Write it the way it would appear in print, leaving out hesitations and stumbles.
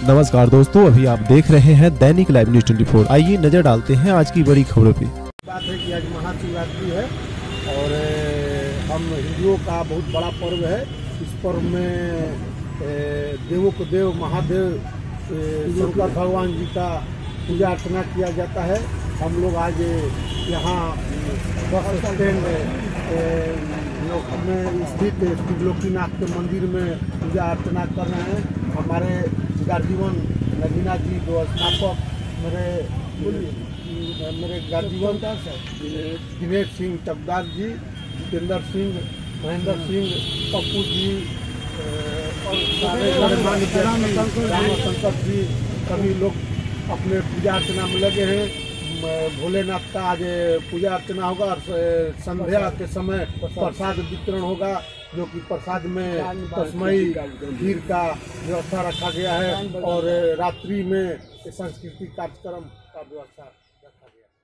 नमस्कार दोस्तों, अभी आप देख रहे हैं दैनिक लाइव न्यूज 24। आइए नजर डालते हैं आज की बड़ी खबरों पे। बात है कि आज महाशिवरात्रि है और हम हिंदुओं का बहुत बड़ा पर्व है। इस पर्व में देवों को देव महादेव शंकर भगवान जी का पूजा अर्चना किया जाता है। हम लोग आज यहाँ बस स्टैंड में स्थित त्रिलोकीनाथ के मंदिर में पूजा अर्चना कर रहे हैं। हमारे गार्जीवन नगीना जी जो स्नातक मेरे गार्जीवन दिनेश सिंह चकदार जी, जितेंद्र सिंह, महेंद्र सिंह, पप्पू जी और सारे रामशंकर जी सभी लोग अपने पूजा अर्चना में लगे हैं। भोलेनाथ का आज पूजा अर्चना होगा और संध्या के समय प्रसाद वितरण होगा, जो कि प्रसाद में तस्मई खीर का व्यवस्था रखा गया है और रात्रि में सांस्कृतिक कार्यक्रम का व्यवस्था रखा गया है।